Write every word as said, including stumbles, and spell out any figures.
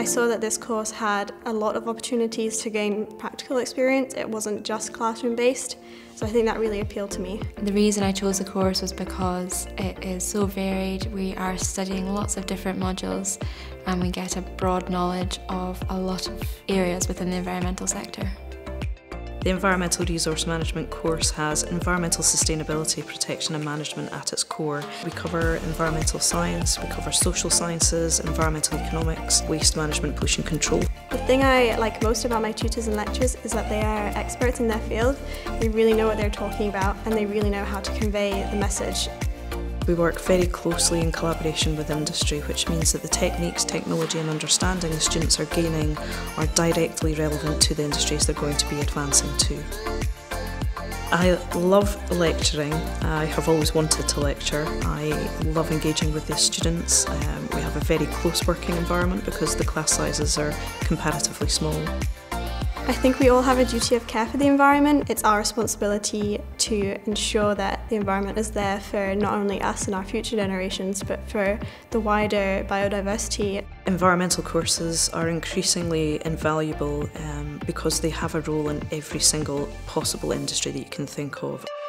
I saw that this course had a lot of opportunities to gain practical experience. It wasn't just classroom based, so I think that really appealed to me. The reason I chose the course was because it is so varied. We are studying lots of different modules and we get a broad knowledge of a lot of areas within the environmental sector. The Environmental Resource Management course has environmental sustainability, protection and management at its core. We cover environmental science, we cover social sciences, environmental economics, waste management, pollution control. The thing I like most about my tutors and lecturers is that they are experts in their field. They really know what they're talking about and they really know how to convey the message. We work very closely in collaboration with industry, which means that the techniques, technology and understanding the students are gaining are directly relevant to the industries they're going to be advancing to. I love lecturing. I have always wanted to lecture. I love engaging with the students. Um, we have a very close working environment because the class sizes are comparatively small. I think we all have a duty of care for the environment. It's our responsibility to ensure that the environment is there for not only us and our future generations, but for the wider biodiversity. Environmental courses are increasingly invaluable um, because they have a role in every single possible industry that you can think of.